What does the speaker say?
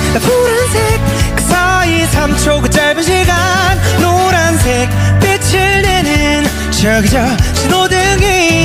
푸른색 그 사이 3초 그 짧은 시간 노란색 빛을 내는 저기 저 신호등이